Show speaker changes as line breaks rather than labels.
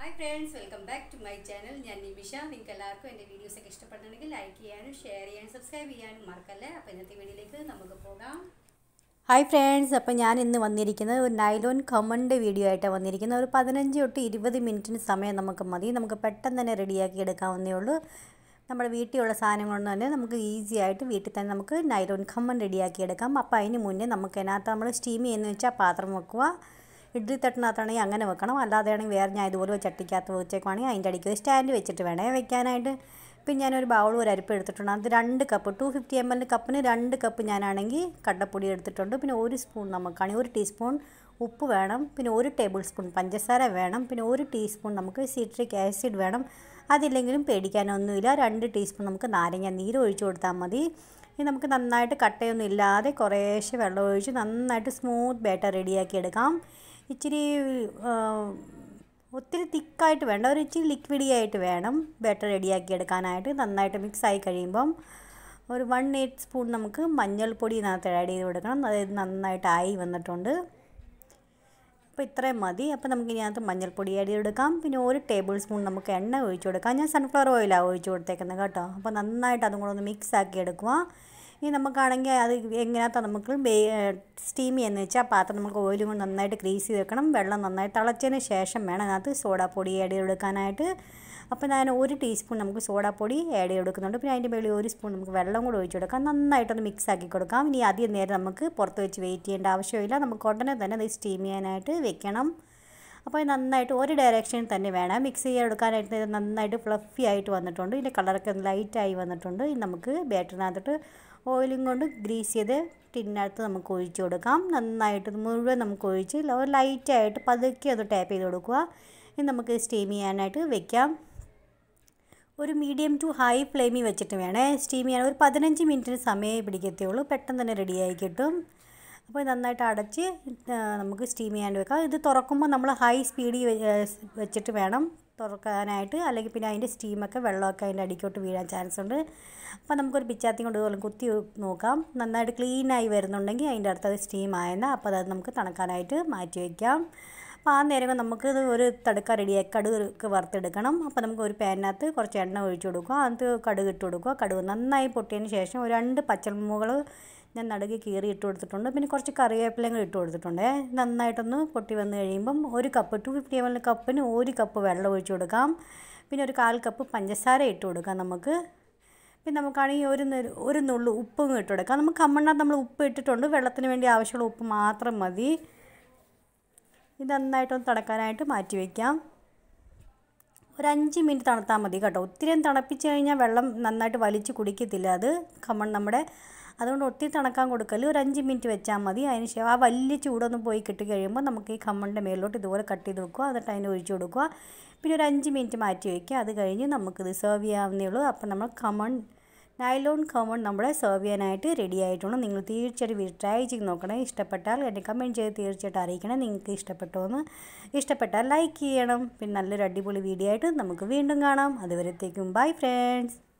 Hi friends, welcome back to my channel. ഞാൻ Nimisha. നിങ്ങൾക്ക് എല്ലാവർക്കും എൻ്റെ വീഡിയോസ് ഒക്കെ ഇഷ്ടപ്പെടുന്നുണ്ടെങ്കിൽ ലൈക്ക് ചെയ്യാനും ഷെയർ ചെയ്യാനും സബ്സ്ക്രൈബ് ചെയ്യാനും മറക്കല്ലേ. അപ്പോൾ ഇന്നത്തെ വീഡിയോയിലേക്ക് നമുക്ക് പോകാം. ഹായ് ഫ്രണ്ട്സ്, അപ്പോൾ ഞാൻ ഇന്ന് വന്നിരിക്കുന്നത് ഒരു നൈലോൺ ഖമൻ്റെ വീഡിയോ ആയിട്ടാണ് വന്നിരിക്കുന്നത്. ഒരു 15 തൊട്ട് 20 മിനിറ്റിന് സമയം നമുക്ക് മതി. നമുക്ക് പെട്ടെന്ന് തന്നെ റെഡിയാക്കി എടുക്കാവുന്നേ ഉള്ളൂ. നമ്മുടെ വീട്ടിലുള്ള സാധനങ്ങളൊന്നും തന്നെ നമുക്ക് ഈസി ആയിട്ട് വീട്ടിൽ തന്നെ നമുക്ക് നൈലോൺ ഖമൻ റെഡിയാക്കി എടുക്കാം. അപ്പോൾ അതിന് മുന്നേ നമുക്ക് അതിനകത്ത് നമ്മൾ സ്റ്റീം ചെയ്യുന്ന വെച്ചാൽ പാത്രം വെക്കുക. ഇഡ്ഡലി തട്ടിനകത്താണെങ്കിൽ അങ്ങനെ വെക്കണം, അല്ലാതെയാണെങ്കിൽ വേറെ ഞാൻ ഇതുപോലെ ചട്ടിക്കകത്ത് വെച്ചേക്കുവാണെങ്കിൽ അതിൻ്റെ അടിക്ക് സ്റ്റാൻഡ് വെച്ചിട്ട് വേണേ വെക്കാനായിട്ട്. പിന്നെ ഞാനൊരു ബൗളും ഒരു അരിപ്പ് എടുത്തിട്ടുണ്ട്. അത് 2 കപ്പ് 250 ml കപ്പിന് 2 കപ്പ് ഞാനാണെങ്കിൽ കടലപ്പൊടി എടുത്തിട്ടുണ്ട്. പിന്നെ 1 സ്പൂൺ നമുക്കാണെങ്കിൽ 1 ടീസ്പൂൺ ഉപ്പ് വേണം. പിന്നെ 1 ടേബിൾ സ്പൂൺ പഞ്ചസാര വേണം. പിന്നെ 1 ടീസ്പൂൺ നമുക്ക് സിട്രിക് ആസിഡ് വേണം. അതില്ലെങ്കിലും പേടിക്കാനൊന്നുമില്ല. 2 ടീസ്പൂൺ നമുക്ക് നാരങ്ങ നീര് ഒഴിച്ചു കൊടുത്താൽ മതി. ഇനി നമുക്ക് നന്നായിട്ട് കട്ടയൊന്നും ഇല്ലാതെ കുറേശ്ശെ വെള്ളം ഒഴിച്ച് നന്നായിട്ട് സ്മൂത്ത് ബാറ്റർ റെഡിയാക്കി എടുക്കാം. ഇച്ചിരി ഒത്തിരി തിക്കായിട്ട് വേണ്ട, ഒരു ഇച്ചിരി ലിക്വിഡി ആയിട്ട് വേണം ബാറ്റർ റെഡിയാക്കി എടുക്കാനായിട്ട്. നന്നായിട്ട് മിക്സായി കഴിയുമ്പം ഒരു 1/8 സ്പൂൺ നമുക്ക് മഞ്ഞൾപ്പൊടി ഇതിനകത്ത് ആഡ് ചെയ്ത് കൊടുക്കണം. അതായത് നന്നായിട്ട് ആയി വന്നിട്ടുണ്ട്. അപ്പോൾ ഇത്രയും മതി. അപ്പോൾ നമുക്ക് ഇതിനകത്ത് മഞ്ഞൾപ്പൊടി ആഡ് ചെയ്ത് കൊടുക്കാം. പിന്നെ 1 ടേബിൾ സ്പൂൺ നമുക്ക് എണ്ണ ഒഴിച്ച് കൊടുക്കാം. ഞാൻ സൺഫ്ലവർ ഓയിലാണ് ഒഴിച്ച് കൊടുത്തേക്കുന്നത് കേട്ടോ. അപ്പോൾ നന്നായിട്ട് അതും കൂടെ ഒന്ന് മിക്സ് ആക്കി എടുക്കുക. ഇനി നമുക്കാണെങ്കിൽ അത് എങ്ങനെയാത്ത നമുക്ക് സ്റ്റീം ചെയ്യുന്നത് വെച്ചാൽ പാത്രം നമുക്ക് ഓയിലും കൊണ്ട് നന്നായിട്ട് ഗ്രീസ് ചെയ്ത് വെക്കണം. വെള്ളം നന്നായിട്ട് തിളച്ചതിന് ശേഷം വേണം അതിനകത്ത് സോഡാപ്പൊടി ആഡ് ചെയ്ത് കൊടുക്കാനായിട്ട്. അപ്പോൾ ഞാൻ 1 ടീസ്പൂൺ നമുക്ക് സോഡാപ്പൊടി ആഡ് ചെയ്ത് കൊടുക്കുന്നുണ്ട്. പിന്നെ അതിൻ്റെ മേളിൽ 1 സ്പൂൺ നമുക്ക് വെള്ളം കൂടെ ഒഴിച്ച് കൊടുക്കാം. നന്നായിട്ടൊന്ന് മിക്സ് ആക്കി കൊടുക്കാം. ഇനി അധികം നേരം നമുക്ക് പുറത്ത് വെച്ച് വെയിറ്റ് ചെയ്യേണ്ട ആവശ്യമില്ല. നമുക്ക് ഉടനെ തന്നെ അത് സ്റ്റീം ചെയ്യാനായിട്ട് വെക്കണം. അപ്പോൾ നന്നായിട്ട് ഒരു ഡയറക്ഷനിൽ തന്നെ വേണം മിക്സ് ചെയ്ത് എടുക്കാനായിട്ട്. നന്നായിട്ട് ഫ്ലഫി ആയിട്ട് വന്നിട്ടുണ്ട്. ഇതിൻ്റെ കളറൊക്കെ ലൈറ്റായി വന്നിട്ടുണ്ട്. ഇനി നമുക്ക് ബാറ്ററിനകത്തോട്ട് ഓയിലും കൊണ്ട് ഗ്രീസ് ചെയ്ത് ടിന്നകത്ത് നമുക്ക് ഒഴിച്ച് കൊടുക്കാം. നന്നായിട്ട് മുഴുവൻ നമുക്ക് ഒഴിച്ച് ലൈറ്റായിട്ട് പതുക്കെ അത് ടാപ്പ് ചെയ്ത് കൊടുക്കുക. ഇനി നമുക്ക് സ്റ്റീം ചെയ്യാനായിട്ട് വെക്കാം. ഒരു മീഡിയം ടു ഹൈ ഫ്ലെയിമിൽ വെച്ചിട്ട് വേണേ സ്റ്റീം ചെയ്യാൻ. ഒരു 15 മിനിറ്റിന് സമയമേ പിടിക്കത്തുള്ളൂ. പെട്ടെന്ന് തന്നെ റെഡിയായി കിട്ടും. അപ്പോൾ നന്നായിട്ട് അടച്ച് നമുക്ക് സ്റ്റീം ചെയ്യാണ്ട് വെക്കാം. ഇത് തുറക്കുമ്പോൾ നമ്മൾ ഹൈ സ്പീഡിൽ വെച്ചിട്ട് വേണം തുറക്കാനായിട്ട്, അല്ലെങ്കിൽ പിന്നെ അതിൻ്റെ സ്റ്റീമൊക്കെ വെള്ളമൊക്കെ അതിൻ്റെ അടിക്കോട്ട് വീഴാൻ ചാൻസ് ഉണ്ട്. അപ്പോൾ നമുക്കൊരു പിച്ചാത്തി കൊണ്ട് ഇതുപോലെ കുത്തി നോക്കാം. നന്നായിട്ട് ക്ലീനായി വരുന്നുണ്ടെങ്കിൽ അതിൻ്റെ അടുത്തത് സ്റ്റീം ആയെന്നാൽ അപ്പോൾ അത് നമുക്ക് തണുക്കാനായിട്ട് മാറ്റി വയ്ക്കാം. അപ്പോൾ ആ നേരം നമുക്ക് ഒരു തടുക്ക റെഡിയാക്കി കടുക് വറുത്തെടുക്കണം. അപ്പോൾ നമുക്ക് ഒരു പാനിനകത്ത് കുറച്ച് എണ്ണ ഒഴിച്ച് കൊടുക്കുക. അതിനകത്ത് കടുക് ഇട്ട് കൊടുക്കുക. കടുക് നന്നായി പൊട്ടിയതിന് ശേഷം ഒരു 2 പച്ചമുളകുകൾ ഞാൻ നടുക്ക് കീറി ഇട്ട് കൊടുത്തിട്ടുണ്ട്. പിന്നെ കുറച്ച് കറിവേപ്പിലയും ഇട്ട് കൊടുത്തിട്ടുണ്ട്. നന്നായിട്ടൊന്ന് പൊട്ടി വന്ന് കഴിയുമ്പം 1 കപ്പ് 250 ml കപ്പിന് 1 കപ്പ് വെള്ളം ഒഴിച്ച് കൊടുക്കാം. പിന്നെ ഒരു 1/4 കപ്പ് പഞ്ചസാര ഇട്ട് കൊടുക്കാം നമുക്ക്. പിന്നെ നമുക്കാണെങ്കിൽ ഒരു നുള്ളു ഉപ്പും ഇട്ട് കൊടുക്കാം. നമുക്ക് ഖമണിനകത്ത് നമ്മൾ ഉപ്പ് ഇട്ടിട്ടുണ്ട്. വെള്ളത്തിന് വേണ്ടി ആവശ്യമുള്ള ഉപ്പ് മാത്രം മതി. ഇത് നന്നായിട്ടൊന്ന് തണുക്കാനായിട്ട് മാറ്റി വയ്ക്കാം. ഒരു 5 മിനിറ്റ് തണുത്താൽ മതി കേട്ടോ. ഒത്തിരി തണുപ്പിച്ച് കഴിഞ്ഞാൽ വെള്ളം നന്നായിട്ട് വലിച്ച് കുടിക്കത്തില്ല അത് ഖമൺ നമ്മുടെ. അതുകൊണ്ട് ഒത്തിരി തണുക്കാൻ കൊടുക്കല്. ഒരു 5 മിനിറ്റ് വെച്ചാൽ മതി. അതിന് ശേഷം ആ വലിയ ചൂടൊന്നും പോയി കിട്ടി കഴിയുമ്പോൾ നമുക്ക് ഈ ഖമണിൻ്റെ മേലോട്ട് ഇതുപോലെ കട്ട് ചെയ്ത് വെക്കുക. എന്നിട്ട് അതിന് ഒഴിച്ച് കൊടുക്കുക. പിന്നെ ഒരു 5 മിനിറ്റ് മാറ്റി വയ്ക്കുക. അത് കഴിഞ്ഞ് നമുക്കിത് സെർവ് ചെയ്യാവുന്നേ ഉള്ളൂ. അപ്പോൾ നമ്മൾ നൈലോൺ ഖമൺ നമ്മളെ സെർവ് ചെയ്യാനായിട്ട് റെഡി ആയിട്ടുണ്ട്. നിങ്ങൾ തീർച്ചയായിട്ടും ട്രൈ ചെയ്ത് നോക്കണേ. ഇഷ്ടപ്പെട്ടാൽ എന്നെ കമൻറ്റ് ചെയ്ത് തീർച്ചയായിട്ടും അറിയിക്കണം നിങ്ങൾക്ക് ഇഷ്ടപ്പെട്ടോ. ഇഷ്ടപ്പെട്ടാൽ ലൈക്ക് ചെയ്യണം. പിന്നെ നല്ലൊരു അടിപൊളി വീഡിയോ ആയിട്ട് നമുക്ക് വീണ്ടും കാണാം. അതുവരത്തേക്കും ബൈ ഫ്രണ്ട്സ്.